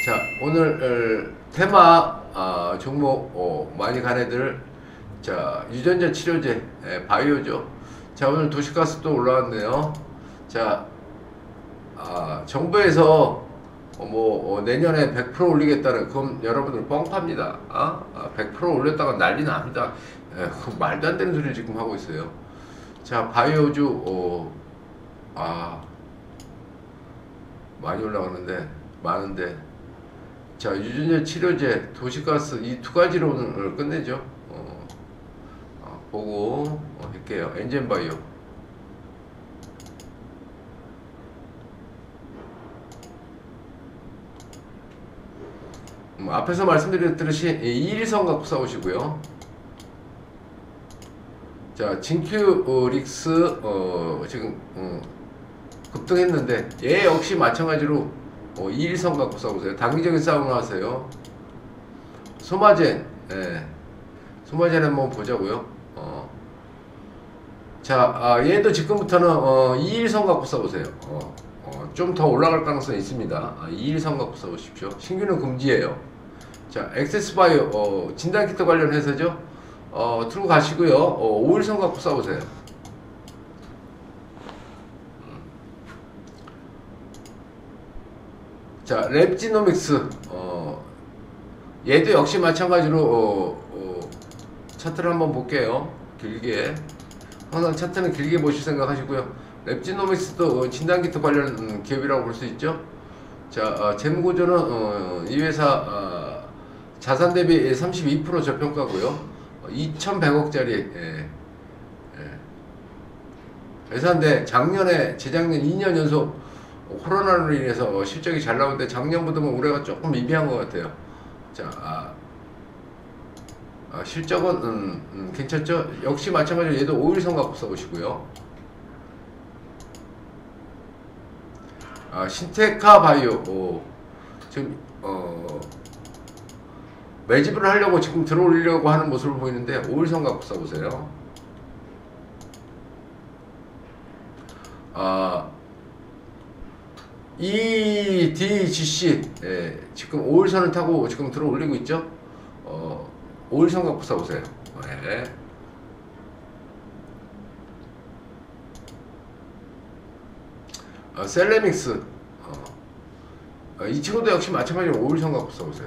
자, 오늘 테마 종목 많이 간 애들. 자, 유전자 치료제 바이오죠. 자, 오늘 도시가스도 올라왔네요. 자, 정부에서 내년에 100% 올리겠다는, 그건 여러분들 뻥팝니다. 100% 올렸다가 난리 납니다. 그 말도 안 되는 소리를 지금 하고 있어요. 자, 바이오주 많이 올라가는데 많은데. 자, 유전자 치료제, 도시가스 이 두 가지로 오늘 끝내죠. 보고 할게요. 엔젠바이오. 앞에서 말씀드렸듯이 2일선 갖고 싸우시고요. 자, 진큐릭스 지금 급등했는데 얘 역시 마찬가지로 2일선 갖고 싸우세요. 단기적인 싸움을 하세요. 소마젠, 소마젠 한번 보자고요. 자, 얘도 지금부터는 2일선 갖고 싸우세요. 좀 더 올라갈 가능성이 있습니다. 2일선 갖고 싸우십시오. 신규는 금지예요. 자, 액세스바이오 진단키트 관련해서죠. 들고 가시고요. 5일선 갖고 싸우세요. 자, 랩지노믹스 얘도 역시 마찬가지로 차트를 한번 볼게요. 길게. 항상 차트는 길게 보실 생각 하시고요. 랩지노믹스도 진단키트 관련 기업이라고 볼 수 있죠. 자, 재무구조는 이 회사 자산 대비 32% 저평가고요. 2,100억짜리 회사인데 작년에 재작년 2년 연속 코로나로 인해서 실적이 잘 나오는데 작년보다는 올해가 조금 미비한 것 같아요. 자, 실적은 괜찮죠? 역시 마찬가지로 얘도 5일선 갖고 써보시고요. 신테카 바이오 지금 매집을 하려고 지금 들어올리려고 하는 모습을 보이는데 5일선 갖고 써보세요. EDGC 지금 5일선을 타고 지금 들어올리고 있죠. 5일선 갖고 써보세요. 셀레믹스 이 친구도 역시 마찬가지로 5일선 갖고 써보세요.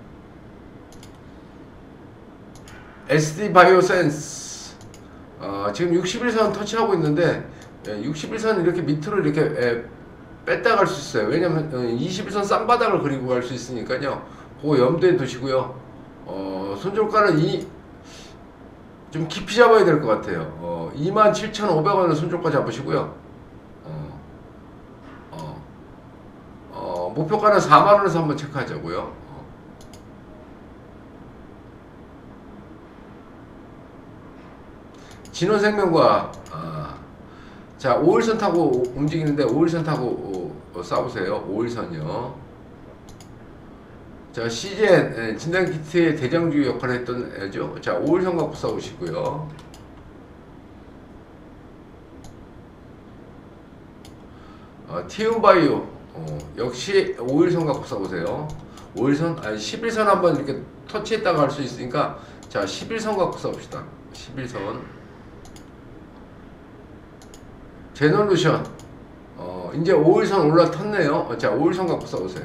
SD바이오센스 지금 61선 터치하고 있는데 61선 이렇게 밑으로 이렇게 뺐다 갈 수 있어요. 왜냐면 21선 쌍바닥을 그리고 갈 수 있으니까요. 그거 염두에 두시고요. 손절가는 좀 깊이 잡아야 될 것 같아요. 27,500원을 손절가 잡으시고요. 목표가는 4만원에서 한번 체크하자고요. 진원생명과 자, 5일선 타고 움직이는데 5일선 타고 싸우세요. 5일선이요. 자, CGN 진단키트의 대장주 역할을 했던 애죠. 자, 5일선 갖고 싸우시고요. 티움바이오 역시 5일선 갖고 싸우세요. 5일선, 11선 한번 이렇게 터치했다가 할 수 있으니까 자, 11선 갖고 싸웁시다. 11선. 제놀루션 이제 5일선 올라탔네요. 자, 5일선 갖고 싸우세요.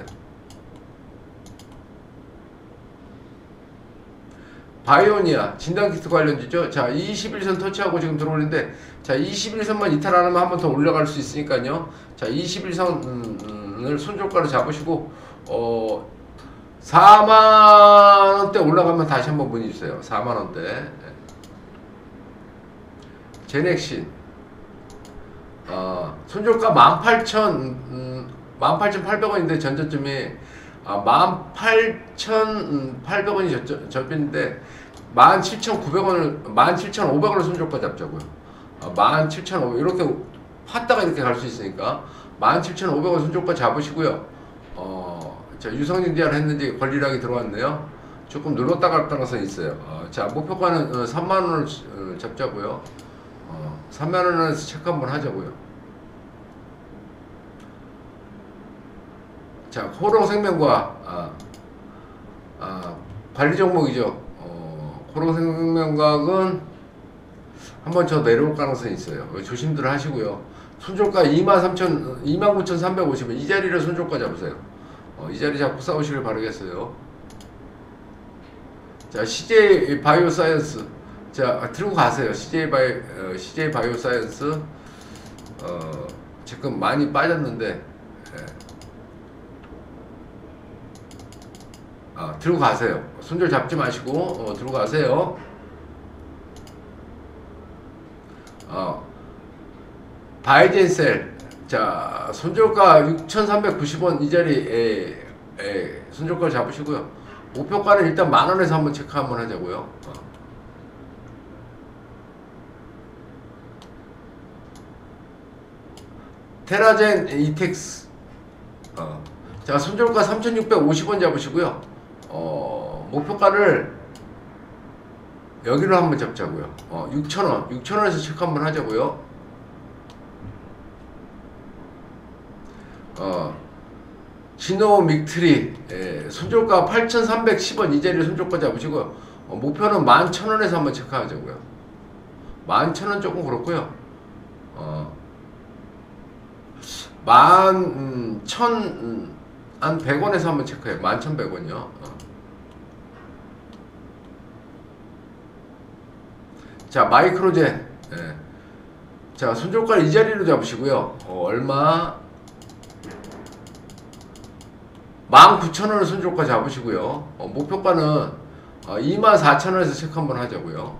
바이오니아 진단키트 관련주죠. 자, 21선 터치하고 지금 들어오는데 자, 21선만 이탈 안 하면 한 번 더 올라갈 수 있으니까요. 자, 21선을 손절가로 잡으시고 4만원대 올라가면 다시 한번 문의주세요. 4만원대. 제넥신 손절가 18,800원인데 전저점이 18,800원이 접인데 17,900원을 17,500원을 손절가 잡자고요. 17,500원 이렇게 팠다가 이렇게 갈 수 있으니까 17,500원 손절가 잡으시고요. 자, 유성진 DR 했는데 권리락이 들어왔네요. 조금 눌렀다 갈 가능성이 있어요. 자, 목표가는 3만원을 잡자고요. 3만원에서 체크 한번 하자고요. 자, 호롱생명과 관리 종목이죠. 코롱생명과학은 한번 저 내려올 가능성이 있어요. 조심들 하시고요. 손절가 29,350원 이 자리를 손절가 잡으세요. 이 자리 잡고 싸우시길 바라겠어요. 자, CJ 바이오사이언스. 자, 들고 가세요. CJ 바이오사이언스. 지금 많이 빠졌는데, 들고 가세요. 손절 잡지 마시고, 들고 가세요. 바이젠셀. 자, 손절가 6,390원 이 자리에 손절가 잡으시고요. 목표가는 일단 만원에서 한번 체크 한번 하자고요. 테라젠 이텍스. 자, 손절가 3,650원 잡으시고요. 목표가를 여기로 한번 잡자고요. 6,000원. 6,000원에서 체크 한번 하자고요. 지노믹트리. 손절가 8,310원 이 자리를 손절가 잡으시고요. 목표는 11,000원에서 한번 체크하자고요. 11,000원 조금 그렇고요. 11,100원에서 한번 체크해요. 11,100원이요. 자, 마이크로젠. 자, 손절가를 이 자리로 잡으시고요. 얼마? 19,000원을 손절가 잡으시고요. 목표가는 24,000원에서 체크 한번 하자고요.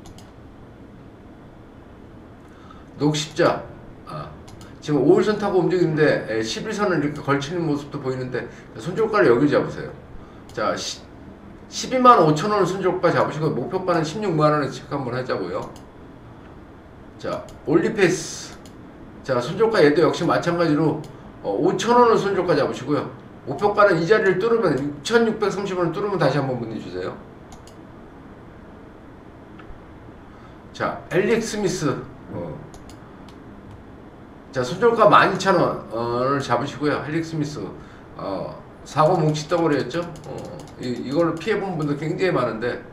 녹십자. 지금 5일선 타고 움직이는데 11선을 이렇게 걸치는 모습도 보이는데 손절가를 여기 잡으세요. 자, 125,000원 손절가 잡으시고 목표가는 16만원에 체크 한번 하자고요. 자, 올리페스. 자, 손절가 얘도 역시 마찬가지로 5,000원을 손절가 잡으시고요. 목표가는 이 자리를 뚫으면 6,630원을 뚫으면 다시 한번 문의주세요. 자, 엘릭스미스. 자, 손절가 12,000원을 잡으시고요. 헬릭스미스. 사고 뭉치 떠버렸죠. 이걸로 피해본 분들 굉장히 많은데,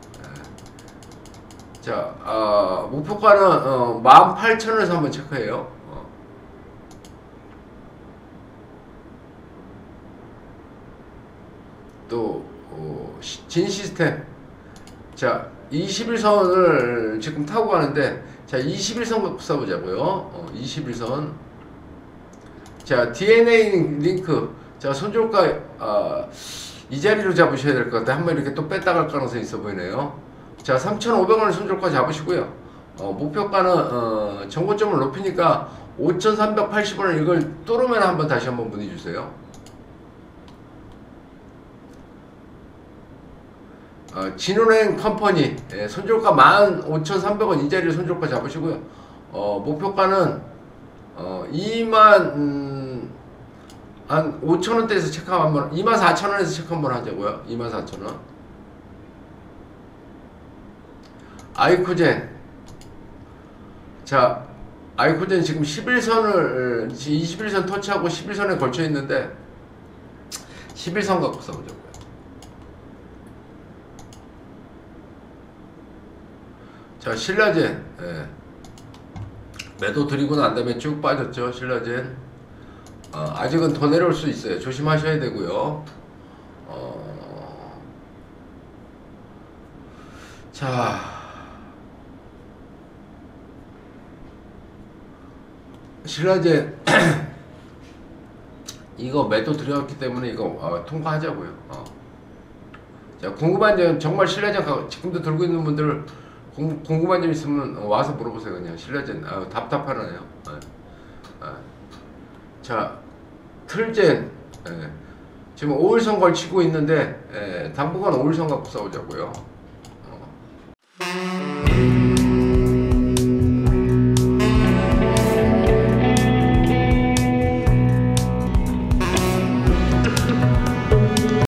자, 목표가는 18,000원에서 한번 체크해요. 또 진시스템. 자, 21선을 지금 타고 가는데, 자, 21선 갖고 써보자고요. 21선. 자, DNA 링크. 자, 손절가 이 자리로 잡으셔야 될 것 같아요. 한번 이렇게 또 뺐다 갈 가능성이 있어 보이네요. 자, 3,500원을 손절가 잡으시고요. 목표가는 정고점을 높이니까 5,380원을 이걸 뚫으면 한번 다시 한번 문의 주세요. 진은행 컴퍼니. 손절가 15,300원 이 자리를 손절가 잡으시고요. 목표가는 2만 한 5,000원대에서 체크 한번, 24,000원에서 체크 한번 하자고요. 24,000원. 아이코젠. 자, 아이코젠 지금 11선을 21선 터치하고 11선에 걸쳐 있는데 11선 갖고 써보자고요. 자, 신라젠. 매도 드리고 난 다음에 쭉 빠졌죠. 신라젠. 아직은 더 내려올 수 있어요. 조심하셔야 되고요. 자, 신라젠 이거 매도 드렸기 때문에 이거 통과하자고요. 자, 궁금한 점, 정말 신라젠 지금도 들고 있는 분들 궁금한 점 있으면 와서 물어보세요. 그냥 신라젠. 답답하네요. 자, 틀젠. 지금 5일선 걸치고 있는데 당분간 5일선 갖고 싸우자고요.